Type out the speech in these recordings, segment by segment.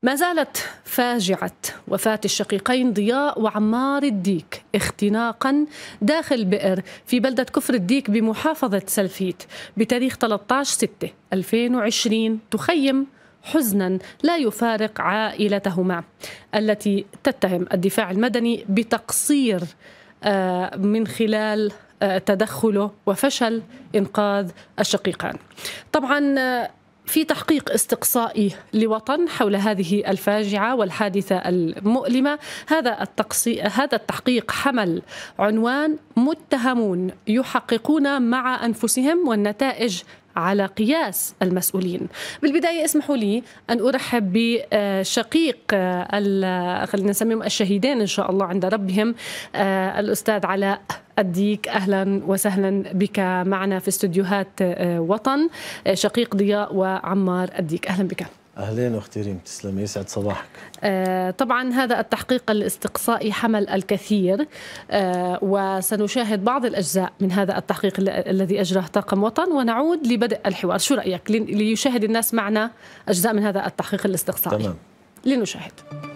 ما زالت فاجعة وفاة الشقيقين ضياء وعمار الديك اختناقا داخل بئر في بلدة كفر الديك بمحافظة سلفيت بتاريخ 13/6/2020 تخيم حزنا لا يفارق عائلتهما التي تتهم الدفاع المدني بتقصير من خلال تدخله وفشل إنقاذ الشقيقان. طبعا في تحقيق استقصائي لوطن حول هذه الفاجعة والحادثة المؤلمة. هذا التحقيق حمل عنوان متهمون يحققون مع أنفسهم والنتائج على قياس المسؤولين. بالبداية اسمحوا لي أن أرحب بشقيق خلينا نسميهم الشهيدين إن شاء الله عند ربهم، الأستاذ علاء الديك. أهلا وسهلا بك معنا في استوديوهات وطن، شقيق ضياء وعمار الديك. أهلا بك. أهلين أختي ريم، تسلمي، يسعد صباحك. طبعا هذا التحقيق الاستقصائي حمل الكثير، وسنشاهد بعض الأجزاء من هذا التحقيق الذي أجراه طاقم وطن ونعود لبدء الحوار. شو رأيك ليشاهد الناس معنا أجزاء من هذا التحقيق الاستقصائي؟ تمام، لنشاهد.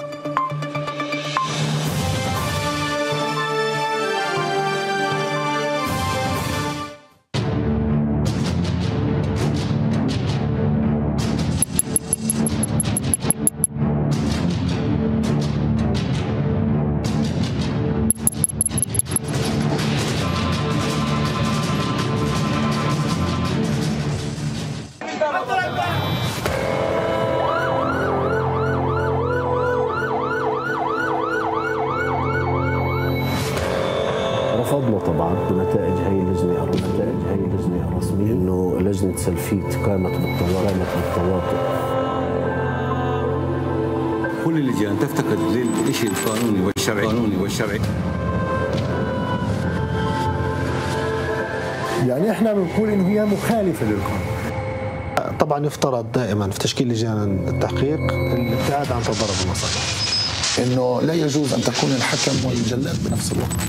رفضنا طبعا بنتائج هي اللجنة الرسمية إنه لجنة سلفيت قامت بالتواطؤ. كل اللجان تفتقد للشيء القانوني والشرعي. يعني احنا بنقول انه هي مخالفة للقانون. طبعا يفترض دائما في تشكيل لجان التحقيق الابتعاد عن تضارب المصالح، انه لا يجوز ان تكون الحكم والجلاد بنفس الوقت.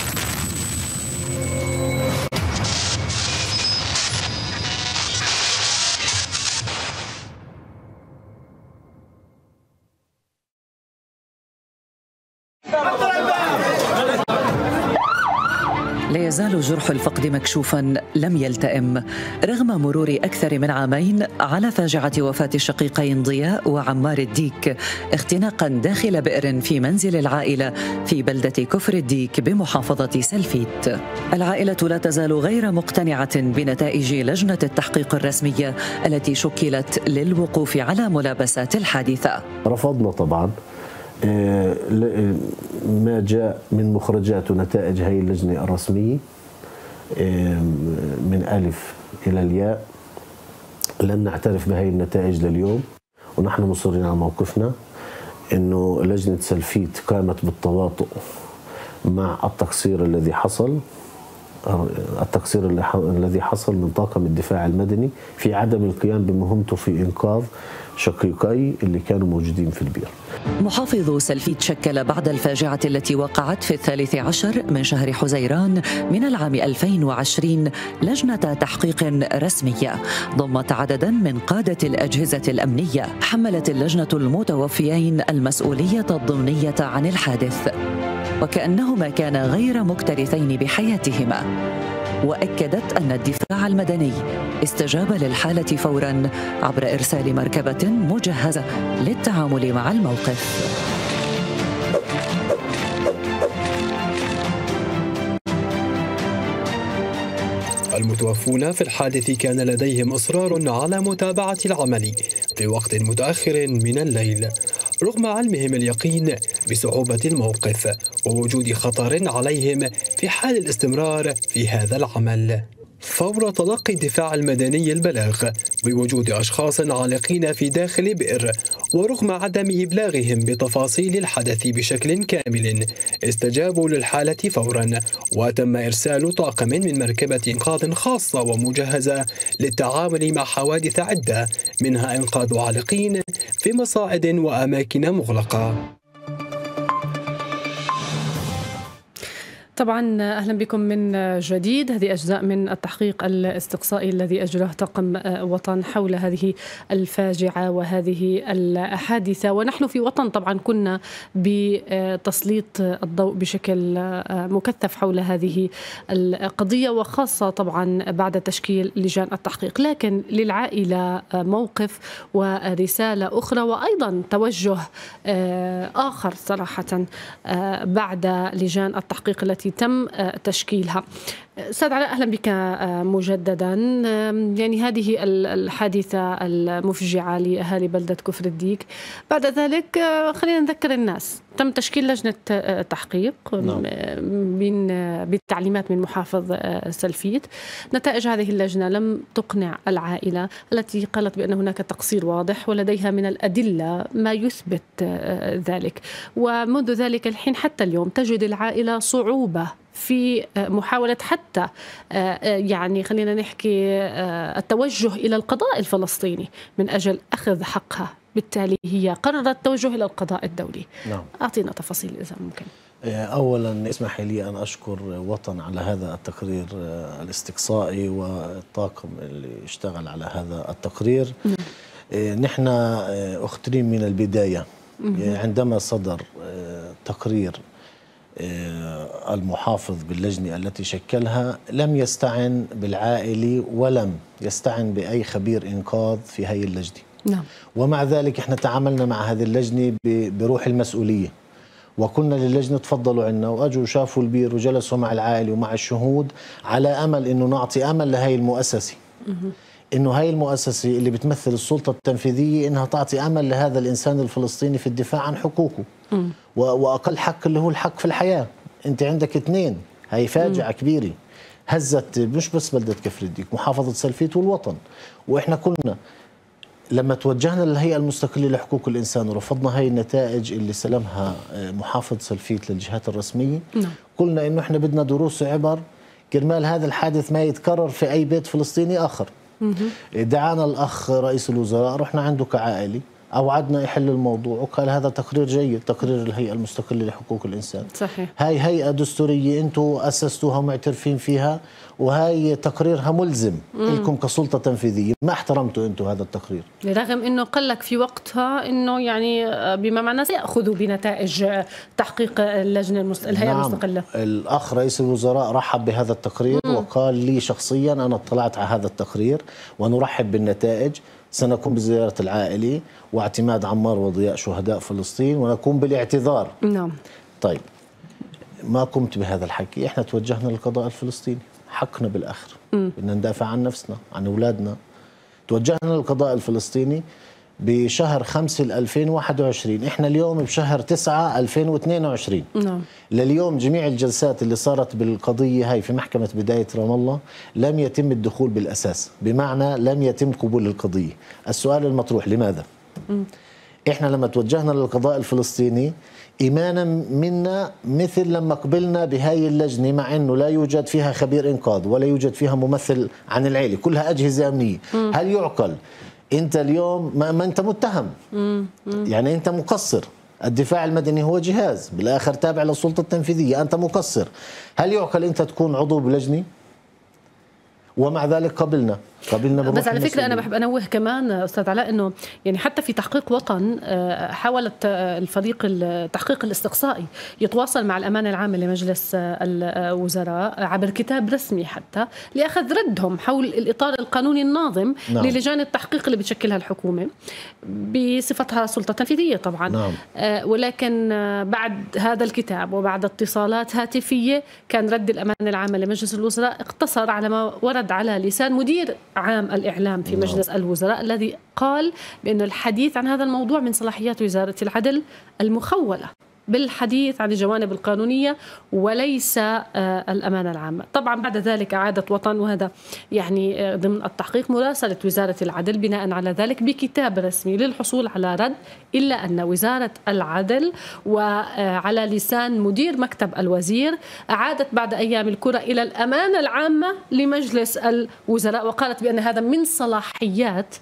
لا يزال جرح الفقد مكشوفا لم يلتئم رغم مرور أكثر من عامين على فاجعة وفاة الشقيقين ضياء وعمار الديك اختناقا داخل بئر في منزل العائلة في بلدة كفر الديك بمحافظة سلفيت. العائلة لا تزال غير مقتنعة بنتائج لجنة التحقيق الرسمية التي شكلت للوقوف على ملابسات الحادثة. رفضنا طبعا ما جاء من مخرجات ونتائج هي اللجنة الرسمية من ألف إلى الياء. لن نعترف بهي النتائج لليوم، ونحن مصرين على موقفنا إنه لجنة سلفيت قامت بالتواطؤ مع التقصير الذي حصل من طاقم الدفاع المدني في عدم القيام بمهمته في إنقاذ شقيقي اللي كانوا موجودين في البئر. محافظ سلفيت شكل بعد الفاجعة التي وقعت في 13 من شهر حزيران من العام 2020 لجنة تحقيق رسمية ضمت عددا من قادة الأجهزة الأمنية. حملت اللجنة المتوفيين المسؤولية الضمنية عن الحادث وكأنهما كانا غير مكترثين بحياتهما، وأكدت أن الدفاع المدني استجاب للحالة فوراً عبر إرسال مركبة مجهزة للتعامل مع الموقف. المتوفون في الحادث كان لديهم إصرار على متابعة العمل في وقت متأخر من الليل رغم علمهم اليقين بصعوبة الموقف ووجود خطر عليهم في حال الاستمرار في هذا العمل. فور تلقي الدفاع المدني البلاغ بوجود أشخاص عالقين في داخل بئر ورغم عدم إبلاغهم بتفاصيل الحدث بشكل كامل استجابوا للحالة فورا، وتم إرسال طاقم من مركبة إنقاذ خاصة ومجهزة للتعامل مع حوادث عدة منها إنقاذ عالقين في مصاعد وأماكن مغلقة. طبعا أهلا بكم من جديد. هذه أجزاء من التحقيق الاستقصائي الذي أجراه طاقم وطن حول هذه الفاجعة وهذه الحادثة، ونحن في وطن طبعا كنا بتسليط الضوء بشكل مكثف حول هذه القضية، وخاصة طبعا بعد تشكيل لجان التحقيق. لكن للعائلة موقف ورسالة أخرى وأيضا توجه آخر صراحة بعد لجان التحقيق التي تم تشكيلها. أستاذ علاء أهلا بك مجددا. يعني هذه الحادثة المفجعة لأهالي بلدة كفر الديك، بعد ذلك خلينا نذكر الناس تم تشكيل لجنة تحقيق بالتعليمات من محافظ سلفيت. نتائج هذه اللجنة لم تقنع العائلة التي قالت بأن هناك تقصير واضح ولديها من الأدلة ما يثبت ذلك، ومنذ ذلك الحين حتى اليوم تجد العائلة صعوبة في محاولة حتى يعني خلينا نحكي التوجه إلى القضاء الفلسطيني من أجل أخذ حقها. بالتالي هي قررت التوجه إلى القضاء الدولي. نعم. أعطينا تفاصيل إذا ممكن. أولا اسمح لي أن أشكر وطن على هذا التقرير الاستقصائي والطاقم اللي اشتغل على هذا التقرير. نحن أخترين من البداية عندما صدر تقرير المحافظ باللجنة التي شكلها لم يستعن بالعائلة ولم يستعن بأي خبير إنقاذ في هذه اللجنة. نعم. ومع ذلك احنا تعاملنا مع هذه اللجنة بروح المسؤولية، وكنا للجنة تفضلوا عنا وأجوا شافوا البير وجلسوا مع العائلة ومع الشهود على أمل إنه نعطي أمل لهي المؤسسة، إنه هاي المؤسسة اللي بتمثل السلطة التنفيذية إنها تعطي أمل لهذا الإنسان الفلسطيني في الدفاع عن حقوقه وأقل حق اللي هو الحق في الحياة. أنت عندك اثنين، هاي فاجعة كبيرة هزت مش بس بلدة كفر الديك، محافظة سلفيت والوطن. وإحنا كنا لما توجهنا للهيئة المستقلة لحقوق الإنسان ورفضنا هاي النتائج اللي سلمها محافظ سلفيت للجهات الرسمية، قلنا إنه إحنا بدنا دروس عبر كرمال هذا الحادث ما يتكرر في أي بيت فلسطيني آخر. دعانا الأخ رئيس الوزراء، رحنا عنده كعائلة، أوعدنا يحل الموضوع وقال هذا تقرير جيد، تقرير الهيئة المستقلة لحقوق الإنسان. صحيح. هاي هيئة دستورية أنتم أسستوها ومعترفين فيها، وهاي تقريرها ملزم لكم كسلطة تنفيذية. ما احترمتوا أنتم هذا التقرير، رغم أنه قال لك في وقتها أنه يعني بما معناه سيأخذوا بنتائج تحقيق اللجنة الهيئة المستقلة. الأخ رئيس الوزراء رحب بهذا التقرير وقال لي شخصيا أنا اطلعت على هذا التقرير ونرحب بالنتائج، سنقوم بزيارة العائلة واعتماد عمار وضياء شهداء فلسطين ونقوم بالاعتذار. نعم. طيب ما قمت بهذا الحكي، احنا توجهنا للقضاء الفلسطيني، حقنا بالآخر، بدنا ندافع عن نفسنا عن أولادنا. توجهنا للقضاء الفلسطيني بشهر 5/2021، احنا اليوم بشهر 9/2022. نعم. لليوم جميع الجلسات اللي صارت بالقضية هاي في محكمة بداية رام الله لم يتم الدخول بالأساس، بمعنى لم يتم قبول القضية. السؤال المطروح لماذا؟ احنا لما توجهنا للقضاء الفلسطيني إيمانا منا مثل لما قبلنا بهاي اللجنة، مع أنه لا يوجد فيها خبير إنقاذ ولا يوجد فيها ممثل عن العيلة، كلها أجهزة أمنية. هل يعقل أنت اليوم ما أنت متهم، يعني أنت مقصر، الدفاع المدني هو جهاز بالآخر تابع للسلطة التنفيذية، أنت مقصر، هل يعقل أنت تكون عضو بلجنة؟ ومع ذلك قبلنا بس على فكرة أنا بحب أنوه كمان أستاذ علاء أنه يعني حتى في تحقيق وطن حاولت الفريق التحقيق الاستقصائي يتواصل مع الأمانة العامة لمجلس الوزراء عبر كتاب رسمي حتى لأخذ ردهم حول الإطار القانوني الناظم. نعم. للجان التحقيق اللي بتشكلها الحكومة بصفتها سلطة تنفيذية طبعا. نعم. ولكن بعد هذا الكتاب وبعد اتصالات هاتفية كان رد الأمانة العامة لمجلس الوزراء اقتصر على ما ورد على لسان مدير عام الإعلام في مجلس الوزراء الذي قال بأن الحديث عن هذا الموضوع من صلاحيات وزارة العدل المخولة بالحديث عن الجوانب القانونية وليس الأمانة العامة. طبعا بعد ذلك أعادت وطن، وهذا يعني ضمن التحقيق، مراسلة وزارة العدل بناء على ذلك بكتاب رسمي للحصول على رد، إلا أن وزارة العدل وعلى لسان مدير مكتب الوزير أعادت بعد أيام الكرة إلى الأمانة العامة لمجلس الوزراء، وقالت بأن هذا من صلاحيات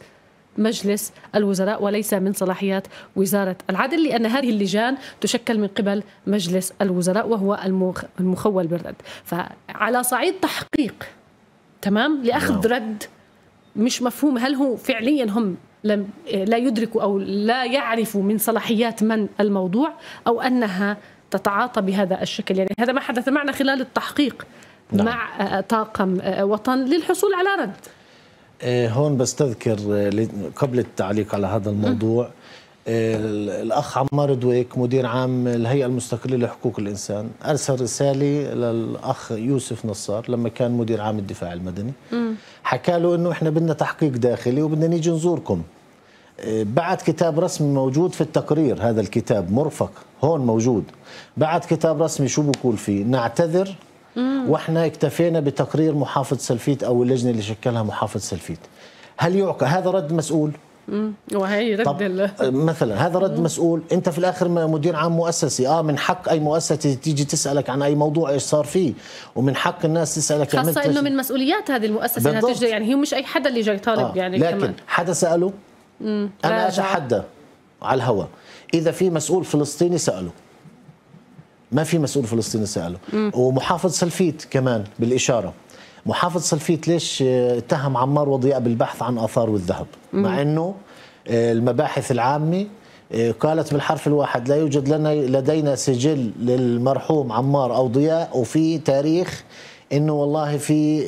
مجلس الوزراء وليس من صلاحيات وزارة العدل، لأن هذه اللجان تشكل من قبل مجلس الوزراء وهو المخول بالرد. فعلى صعيد تحقيق تمام لأخذ رد مش مفهوم هل هو فعليا هم لا يدركوا أو لا يعرفوا من صلاحيات من الموضوع أو أنها تتعاطى بهذا الشكل. يعني هذا ما حدث معنا خلال التحقيق مع طاقم وطن للحصول على رد. هون بستذكر قبل التعليق على هذا الموضوع الأخ عمار دويك مدير عام الهيئة المستقلة لحقوق الإنسان أرسل رسالة للأخ يوسف نصار لما كان مدير عام الدفاع المدني، حكى له إنه إحنا بدنا تحقيق داخلي وبدنا نيجي نزوركم. بعد كتاب رسمي موجود في التقرير، هذا الكتاب مرفق هون موجود. بعد كتاب رسمي شو بقول فيه؟ نعتذر واحنا اكتفينا بتقرير محافظ سلفيت او اللجنه اللي شكلها محافظ سلفيت. هل يعقل هذا رد مسؤول؟ وهي رد مثلا هذا رد مسؤول. انت في الاخر مدير عام مؤسسي، من حق اي مؤسسه تيجي تسالك عن اي موضوع ايش صار فيه، ومن حق الناس تسالك خاصه انه من مسؤوليات هذه المؤسسه انها تجي، يعني هي مش اي حدا اللي جاي طالب يعني لكن كمان. حدا ساله؟ انا اتحدى على الهواء اذا في مسؤول فلسطيني ساله. ما في مسؤول فلسطيني سأله. ومحافظ سلفيت كمان بالإشارة، محافظ سلفيت ليش اتهم عمار وضياء بالبحث عن آثار والذهب مع أنه المباحث العامة قالت بالحرف الواحد لا يوجد لدينا سجل للمرحوم عمار أو ضياء وفي تاريخ أنه والله في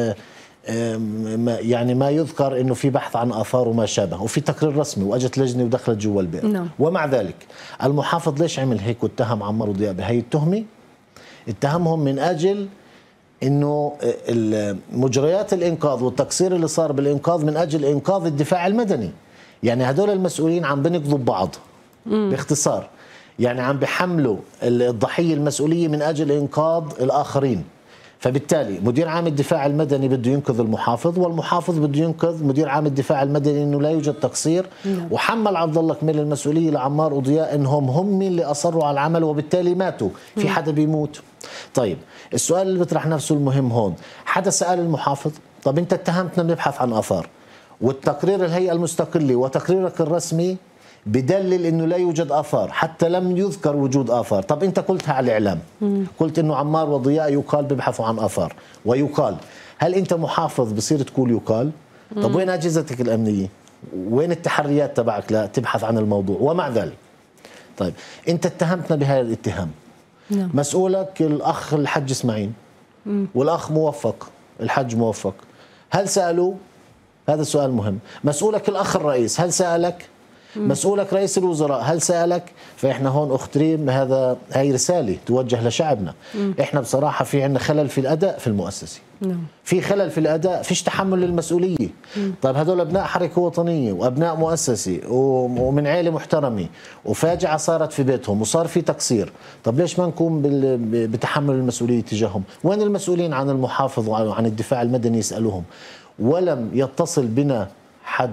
يعني ما يذكر انه في بحث عن اثار وما شابه، وفي تقرير رسمي واجت لجنه ودخلت جوا البيت. ومع ذلك المحافظ ليش عمل هيك واتهم عمار وضياء بهي التهمه؟ اتهمهم من اجل انه مجريات الانقاذ والتقصير اللي صار بالانقاذ من اجل انقاذ الدفاع المدني. يعني هدول المسؤولين عم بنقضوا ببعض باختصار، يعني عم بحملوا الضحيه المسؤوليه من اجل انقاذ الاخرين. فبالتالي مدير عام الدفاع المدني بده ينقذ المحافظ، والمحافظ بده ينقذ مدير عام الدفاع المدني انه لا يوجد تقصير. وحمل عبد الله كميل المسؤوليه لعمار وضياء انهم هم اللي اصروا على العمل وبالتالي ماتوا. في حدا بيموت. طيب السؤال اللي بيطرح نفسه المهم هون، حدا سأل المحافظ طب انت اتهمتنا بنبحث عن اثار، والتقرير الهيئه المستقله وتقريرك الرسمي بدلل انه لا يوجد اثار، حتى لم يذكر وجود اثار. طب انت قلتها على الاعلام، قلت انه عمار وضياء يقال ببحثوا عن اثار ويقال. هل انت محافظ بصير تقول يقال؟ طب وين اجهزتك الامنيه؟ وين التحريات تبعك لا تبحث عن الموضوع؟ ومع ذلك طيب انت اتهمتنا بهذا الاتهام. مسؤولك الاخ الحج اسماعيل والاخ موفق الحج موفق، هل سالوا؟ هذا السؤال مهم. مسؤولك الاخ الرئيس هل سالك؟ مسؤولك رئيس الوزراء هل سألك؟ فإحنا هون أخت ريم هاي رسالة توجه لشعبنا. إحنا بصراحة في عندنا خلل في الأداء في المؤسسة. في خلل في الأداء، فيش تحمل للمسؤولية. طيب هذول أبناء حركة وطنية وأبناء مؤسسة ومن عائلة محترمة وفاجعة صارت في بيتهم وصار في تقصير. طب ليش ما نقوم بتحمل المسؤولية تجاههم؟ وين المسؤولين عن المحافظ وعن الدفاع المدني يسألوهم؟ ولم يتصل بنا حد.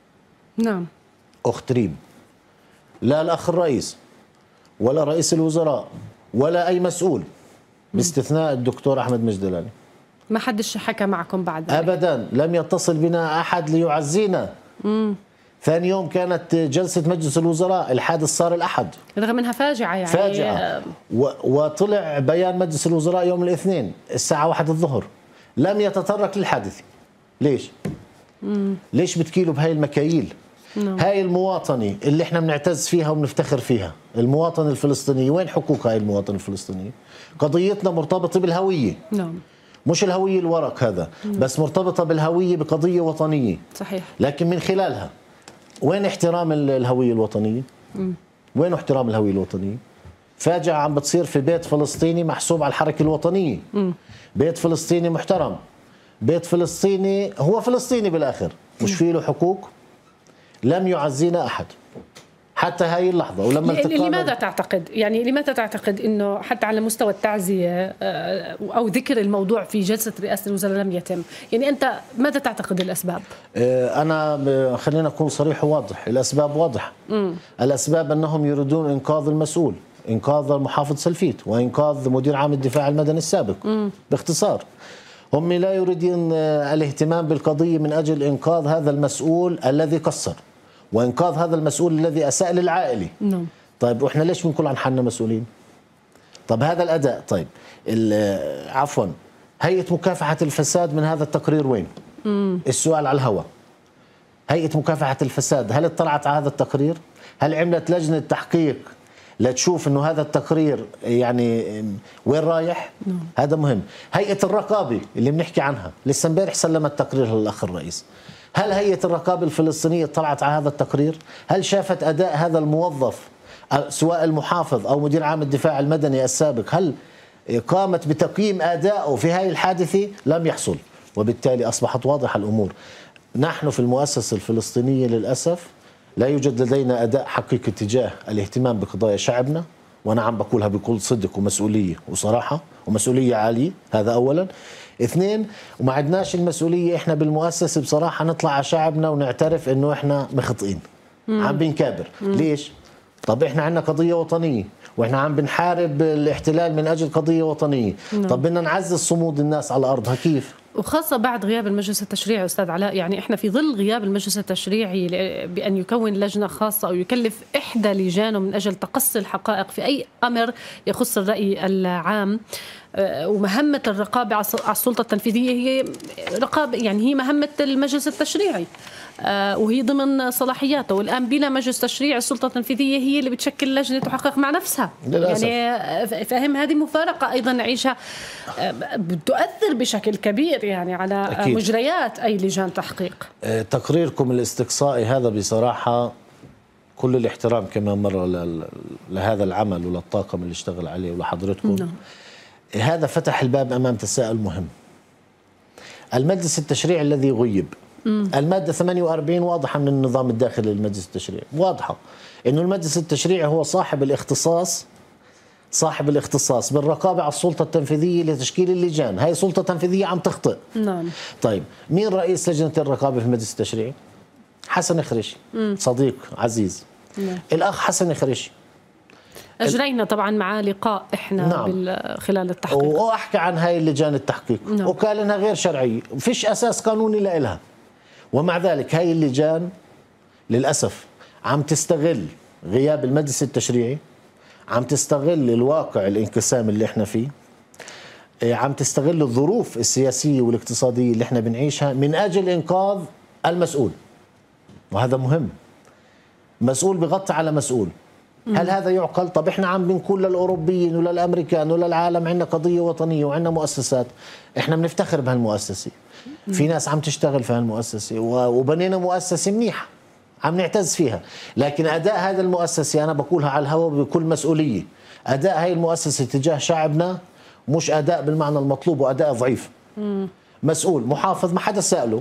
أخت ريم، لا الأخ الرئيس ولا رئيس الوزراء ولا أي مسؤول باستثناء الدكتور أحمد مجدلاني، ما حدش حكى معكم بعد أبدا. لم يتصل بنا أحد ليعزينا. ثاني يوم كانت جلسة مجلس الوزراء، الحادث صار الأحد، رغم أنها فاجعة يعني فاجعة. وطلع بيان مجلس الوزراء يوم الاثنين الساعة 1 الظهر، لم يتطرق للحادث. ليش؟ ليش بتكيلوا بهاي المكاييل؟ هاي المواطنة اللي احنا بنعتز فيها وبنفتخر فيها، المواطنة الفلسطينية، وين حقوق هاي المواطنة الفلسطينية؟ قضيتنا مرتبطة بالهوية. مش الهوية الورق هذا، بس مرتبطة بالهوية بقضية وطنية. صحيح. لكن من خلالها وين احترام الهوية الوطنية؟ وين احترام الهوية الوطنية؟ فاجعة عم بتصير في بيت فلسطيني محسوب على الحركة الوطنية. بيت فلسطيني محترم، بيت فلسطيني هو فلسطيني بالآخر، مش فيه له حقوق. لم يعزينا أحد حتى هاي اللحظة. ولما لماذا تعتقد، يعني لماذا تعتقد أنه حتى على مستوى التعزية أو ذكر الموضوع في جلسة رئاسة الوزراء لم يتم؟ يعني أنت ماذا تعتقد الأسباب؟ أنا خلينا نكون صريح وواضح، الأسباب واضحة. الأسباب أنهم يريدون إنقاذ المسؤول، إنقاذ المحافظ سلفيت وإنقاذ مدير عام الدفاع المدني السابق باختصار. هم لا يريدون الاهتمام بالقضية من أجل إنقاذ هذا المسؤول الذي قصر، وإنقاذ هذا المسؤول الذي أساء للعائلة. طيب وإحنا ليش بنكون عن حالنا مسؤولين؟ طب هذا الأداء، طيب عفوا، هيئة مكافحة الفساد من هذا التقرير وين؟ السؤال على الهواء. هيئة مكافحة الفساد هل اطلعت على هذا التقرير؟ هل عملت لجنة تحقيق لتشوف انه هذا التقرير يعني وين رايح؟ هذا مهم. هيئة الرقابة اللي بنحكي عنها لسه امبارح سلمت تقرير للأخ الرئيس. هل هيئة الرقابة الفلسطينية اطلعت على هذا التقرير؟ هل شافت أداء هذا الموظف سواء المحافظ أو مدير عام الدفاع المدني السابق؟ هل قامت بتقييم أدائه في هذه الحادثة؟ لم يحصل، وبالتالي أصبحت واضحة الأمور. نحن في المؤسسة الفلسطينية للأسف لا يوجد لدينا أداء حقيقي تجاه الاهتمام بقضايا شعبنا، وأنا عم بقولها بكل صدق ومسؤولية وصراحة ومسؤولية عالية. هذا أولا. اثنين، وما عندناش المسؤولية إحنا بالمؤسسة بصراحة نطلع على شعبنا ونعترف إنه إحنا مخطئين، عم بنكابر. ليش؟ طب إحنا عندنا قضية وطنية وإحنا عم بنحارب الاحتلال من أجل قضية وطنية. طب بدنا نعزز صمود الناس على أرضها، كيف؟ وخاصة بعد غياب المجلس التشريعي أستاذ علاء، يعني إحنا في ظل غياب المجلس التشريعي بأن يكون لجنة خاصة أو يكلف إحدى لجانه من أجل تقصي الحقائق في أي أمر يخص الرأي العام. ومهمة الرقابة على السلطة التنفيذية هي رقابة، يعني هي مهمة المجلس التشريعي وهي ضمن صلاحياته. والآن بلا مجلس تشريعي السلطة التنفيذية هي اللي بتشكل لجنة تحقق مع نفسها للأسف. يعني فهم هذه مفارقة أيضا نعيشها بتؤثر بشكل كبير يعني على أكيد مجريات أي لجان تحقيق. تقريركم الاستقصائي هذا بصراحة كل الاحترام كمان مرة لهذا العمل وللطاقم اللي اشتغل عليه ولحضرتكم. هذا فتح الباب أمام تساؤل مهم. المجلس التشريعي الذي غيب، المادة 48 واضحة من النظام الداخلي للمجلس التشريعي، واضحة إنه المجلس التشريعي هو صاحب الاختصاص بالرقابة على السلطة التنفيذية لتشكيل اللجان. هاي سلطة تنفيذية عم تخطئ. نعم. طيب مين رئيس لجنة الرقابة في المجلس التشريعي؟ حسن خريشي، صديق عزيز. نعم. الأخ حسن خريشي أجرينا طبعا معاه لقاء إحنا نعم. خلال التحقيق، وأحكي عن هاي اللجان التحقيق. نعم. وقال إنها غير شرعية، فيش أساس قانوني لإلها. ومع ذلك هاي اللجان للأسف عم تستغل غياب المجلس التشريعي، عم تستغل الواقع الانقسام اللي احنا فيه، عم تستغل الظروف السياسية والاقتصادية اللي احنا بنعيشها من أجل إنقاذ المسؤول. وهذا مهم. مسؤول بغطي على مسؤول. هل هذا يعقل؟ طب احنا عم بنقول للأوروبيين وللأمريكان وللعالم عندنا قضية وطنية وعندنا مؤسسات، احنا بنفتخر بهالمؤسسة، في ناس عم تشتغل في هالمؤسسة وبنينا مؤسسة منيحة عم نعتز فيها، لكن أداء هذا المؤسسة أنا بقولها على الهواء بكل مسؤولية، أداء هاي المؤسسة تجاه شعبنا مش أداء بالمعنى المطلوب، وأداء ضعيف. مسؤول محافظ ما حدا سأله،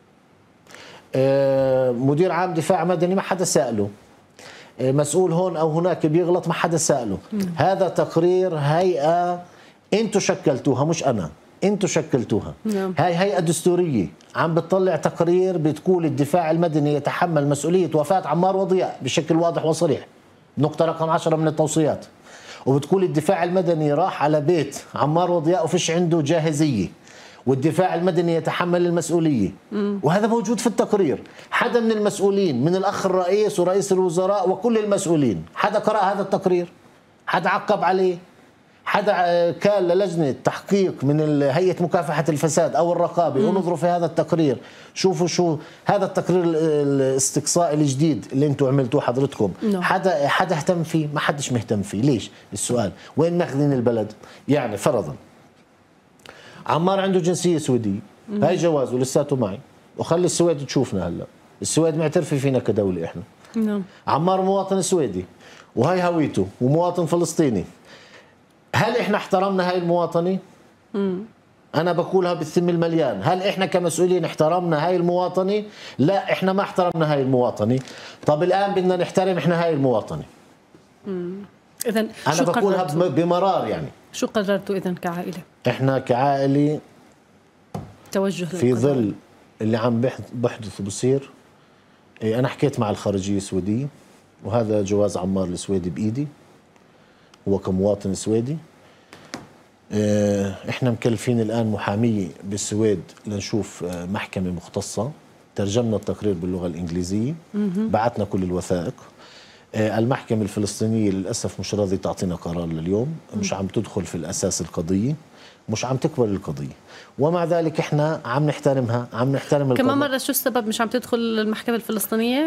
مدير عام دفاع مدني ما حدا سأله، مسؤول هون أو هناك بيغلط ما حدا سأله. هذا تقرير هيئة انتوا شكلتوها مش أنا، انتوا شكلتوها. هاي هيئة دستورية عم بتطلع تقرير بتقول الدفاع المدني يتحمل مسؤولية وفاة عمار وضياء بشكل واضح وصريح، نقطة رقم 10 من التوصيات. وبتقول الدفاع المدني راح على بيت عمار وضياء وفيش عنده جاهزية، والدفاع المدني يتحمل المسؤولية. وهذا موجود في التقرير. حدا من المسؤولين من الأخ الرئيس ورئيس الوزراء وكل المسؤولين حدا قرأ هذا التقرير؟ حدا عقب عليه؟ حدا كان للجنة تحقيق من هيئة مكافحة الفساد أو الرقابة ونظروا في هذا التقرير، شوفوا شو هذا التقرير الاستقصائي الجديد اللي انتم عملتوه حضرتكم؟ حدا اهتم فيه؟ ما حدش مهتم فيه. ليش؟ السؤال وين ماخذين البلد؟ يعني فرضا عمار عنده جنسية سويدية، هاي جوازه لساته معي، وخلي السويد تشوفنا هلا، السويد معترفة فينا كدولة احنا. عمار مواطن سويدي وهي هويته ومواطن فلسطيني. هل احنا احترمنا هاي المواطنة؟ انا بقولها بالثم المليان، هل احنا كمسؤولين احترمنا هاي المواطنة؟ لا، احنا ما احترمنا هاي المواطنة. طب الان بدنا نحترم احنا هاي المواطنة. اذا انا بقولها بمرار. يعني شو قررتوا اذا كعائلة؟ احنا كعائلة توجه في ظل اللي عم بحدث وبصير. انا حكيت مع الخارجية السويدية، وهذا جواز عمار السويدي بايدي، هو كمواطن سويدي. احنا مكلفين الان محاميه بالسويد لنشوف محكمه مختصه، ترجمنا التقرير باللغه الانجليزيه، بعثنا كل الوثائق. المحكمه الفلسطينيه للاسف مش راضيه تعطينا قرار لليوم، مش عم تدخل في الاساس القضيه، مش عم تكبر القضيه، ومع ذلك احنا عم نحترمها، عم نحترم القضاء. كمان مره شو السبب مش عم تدخل المحكمه الفلسطينيه؟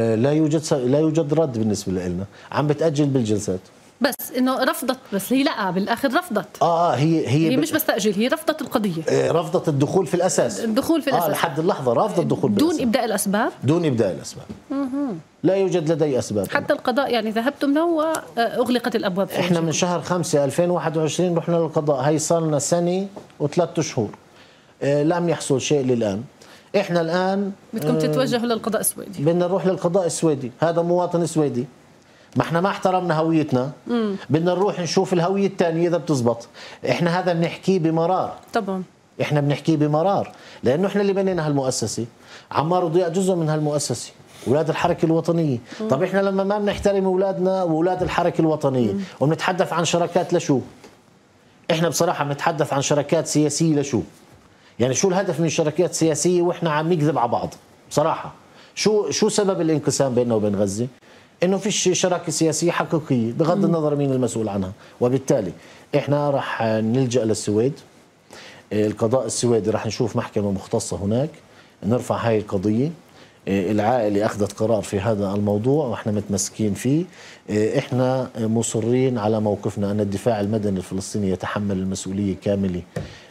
لا يوجد رد بالنسبه لنا، عم بتاجل بالجلسات. بس انه رفضت، بس هي لا بالاخر رفضت. هي مش بس تاجيل، هي رفضت القضيه، رفضت الدخول في الاساس. الدخول في الاساس لحد اللحظه رافضه الدخول دون بالأساس. ابداء الاسباب. دون ابداء الاسباب. لا يوجد لدي اسباب. حتى القضاء يعني ذهبتم له واغلقت الابواب. احنا من شهر 5 2021 رحنا للقضاء، هي صار لنا سنه و3 شهور، لم يحصل شيء للان. احنا الان بدكم تتوجهوا للقضاء السويدي. بدنا نروح للقضاء السويدي، هذا مواطن سويدي، ما احنا ما احترمنا هويتنا، بدنا نروح نشوف الهويه الثانيه اذا بتزبط. احنا هذا بنحكيه بمرار. طبعا احنا بنحكيه بمرار، لانه احنا اللي بنينا هالمؤسسه. عمار وضياء جزء من هالمؤسسه، اولاد الحركه الوطنيه. طب احنا لما ما بنحترم اولادنا واولاد الحركه الوطنيه وبنتحدث عن شراكات لشو؟ احنا بصراحه بنتحدث عن شراكات سياسيه لشو؟ يعني شو الهدف من الشراكات السياسيه واحنا عم نكذب على بعض؟ بصراحه شو سبب الانقسام بيننا وبين غزه؟ انه فيش شراكه سياسيه حقيقيه بغض النظر مين المسؤول عنها، وبالتالي احنا راح نلجا للسويد. القضاء السويدي راح نشوف محكمه مختصه هناك، نرفع هاي القضيه. العائله اخذت قرار في هذا الموضوع واحنا متمسكين فيه. احنا مصرين على موقفنا ان الدفاع المدني الفلسطيني يتحمل المسؤوليه كامله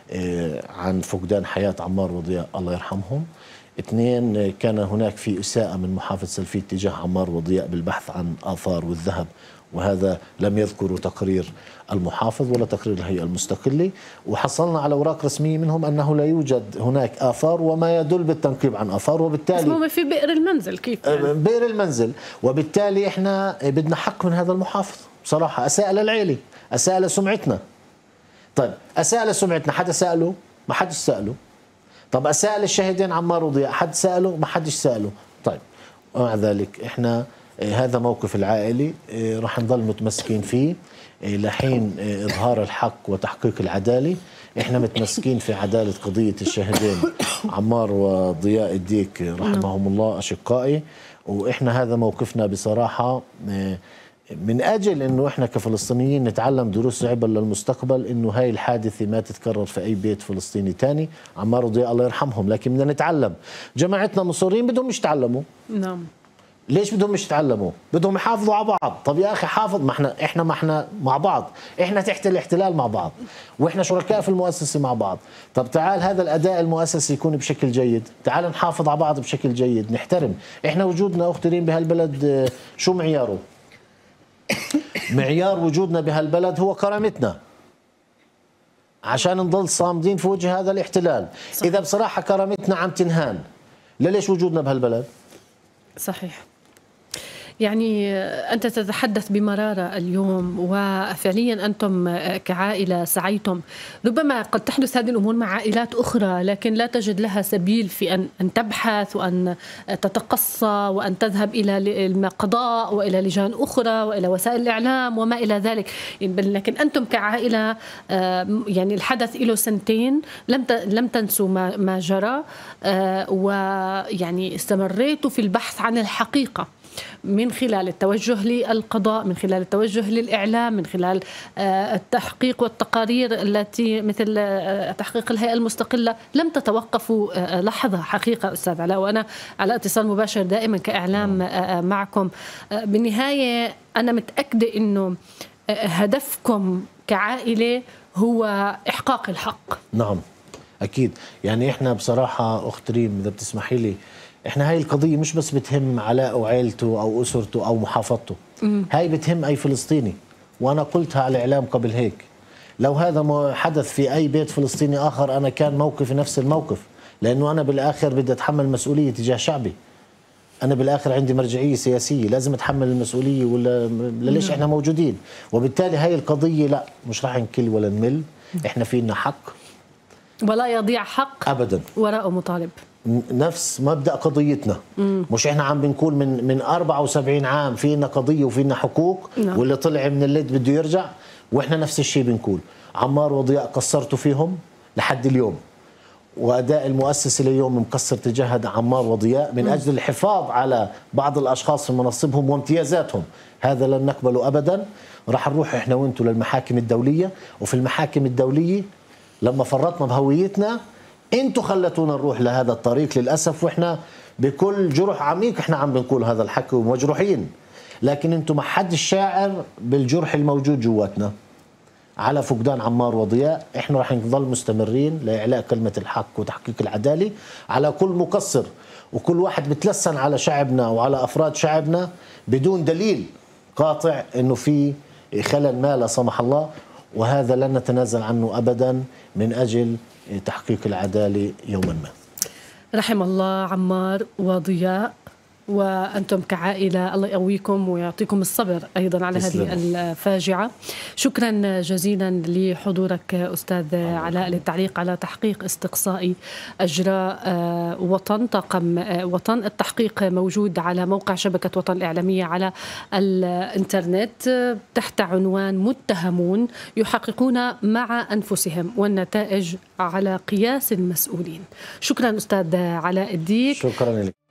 عن فقدان حياه عمار وضياء الله يرحمهم. 2 كان هناك في إساءة من محافظ سلفيت تجاه عمار وضياء بالبحث عن آثار والذهب، وهذا لم يذكروا تقرير المحافظ ولا تقرير الهيئة المستقلة، وحصلنا على أوراق رسمية منهم أنه لا يوجد هناك آثار وما يدل بالتنقيب عن آثار، وبالتالي اسمه في بئر المنزل. كيف يعني؟ بئر المنزل. وبالتالي إحنا بدنا حق من هذا المحافظ بصراحة. أساء للعيلة، أساء لسمعتنا. طيب أساء لسمعتنا، حدا سأله؟ ما حدش سأله. طب أسأل الشاهدين عمار وضياء، حد سأله؟ ما حدش سأله. طيب ومع ذلك احنا هذا موقف العائلي راح نضل متمسكين فيه لحين إظهار الحق وتحقيق العدالة. احنا متمسكين في عدالة قضية الشاهدين عمار وضياء الديك رحمهم الله أشقائي، واحنا هذا موقفنا بصراحة من أجل أنه إحنا كفلسطينيين نتعلم دروس عبر للمستقبل، أنه هاي الحادثة ما تتكرر في أي بيت فلسطيني تاني. عمار وضياء الله يرحمهم، لكن بدنا نتعلم. جماعتنا مصرين بدهم مش يتعلموا. نعم. ليش بدهم مش يتعلموا؟ بدهم يحافظوا على بعض. طب يا أخي حافظ، ما احنا مع بعض، احنا تحت الاحتلال مع بعض، واحنا شركاء في المؤسسة مع بعض. طب تعال هذا الأداء المؤسسي يكون بشكل جيد، تعال نحافظ على بعض بشكل جيد، نحترم. احنا وجودنا أختي ريم بهالبلد شو معياره؟ معيار وجودنا بهالبلد هو كرامتنا، عشان نضل صامدين في وجه هذا الاحتلال. صحيح. إذا بصراحة كرامتنا عم تنهان، ليش وجودنا بهالبلد؟ صحيح. يعني أنت تتحدث بمرارة اليوم، وفعليا أنتم كعائلة سعيتم. ربما قد تحدث هذه الأمور مع عائلات أخرى، لكن لا تجد لها سبيل في أن تبحث وأن تتقصى وأن تذهب إلى القضاء وإلى لجان أخرى وإلى وسائل الإعلام وما إلى ذلك. لكن أنتم كعائلة يعني الحدث له 2 لم تنسوا ما جرى، ويعني استمريتوا في البحث عن الحقيقة من خلال التوجه للقضاء، من خلال التوجه للإعلام، من خلال التحقيق والتقارير التي مثل تحقيق الهيئة المستقلة. لم تتوقفوا لحظة حقيقة أستاذ علاء، وأنا على اتصال مباشر دائما كإعلام معكم. بالنهاية أنا متأكدة أنه هدفكم كعائلة هو إحقاق الحق. نعم أكيد. يعني إحنا بصراحة أخت ريم إذا بتسمحي لي، احنا هاي القضية مش بس بتهم علاء وعائلته أو أسرته أو محافظته، هاي بتهم أي فلسطيني. وأنا قلتها على الإعلام قبل هيك، لو هذا حدث في أي بيت فلسطيني آخر أنا كان موقفي نفس الموقف، لأنه أنا بالآخر بدي أتحمل مسؤولية تجاه شعبي. أنا بالآخر عندي مرجعية سياسية، لازم أتحمل المسؤولية، ولا ليش إحنا موجودين. وبالتالي هاي القضية لا، مش راح نكل ولا نمل. إحنا فينا حق ولا يضيع حق أبدا وراء مطالب. نفس مبدأ قضيتنا. مش احنا عم بنقول من 74 عام فينا قضية وفينا حقوق. واللي طلع من الليل بده يرجع، واحنا نفس الشيء بنقول. عمار وضياء قصرتوا فيهم لحد اليوم، وأداء المؤسسة اليوم مقصر تجاه عمار وضياء من أجل الحفاظ على بعض الأشخاص في مناصبهم وامتيازاتهم. هذا لن نقبله أبدا. راح نروح إحنا وإنتوا للمحاكم الدولية، وفي المحاكم الدولية لما فرطنا بهويتنا انتوا خلتونا نروح لهذا الطريق للأسف، وإحنا بكل جرح عميق إحنا عم بنقول هذا الحكي ومجروحين، لكن انتوا ما حد الشاعر بالجرح الموجود جواتنا على فقدان عمار وضياء. احنا راح نضل مستمرين لإعلاء كلمة الحق وتحقيق العدالة على كل مقصر، وكل واحد بتلسن على شعبنا وعلى أفراد شعبنا بدون دليل قاطع انه في خلل ما لا سمح الله، وهذا لن نتنازل عنه أبدا من أجل تحقيق العدالة يوما ما. رحم الله عمار وضياء، وأنتم كعائلة الله يقويكم ويعطيكم الصبر أيضا على هذه الفاجعة. شكرا جزيلا لحضورك أستاذ علاء للتعليق على تحقيق استقصائي أجراء وطن طاقم وطن. التحقيق موجود على موقع شبكة وطن الإعلامية على الإنترنت تحت عنوان متهمون يحققون مع أنفسهم والنتائج على قياس المسؤولين. شكرا أستاذ علاء الديك. شكرا لك.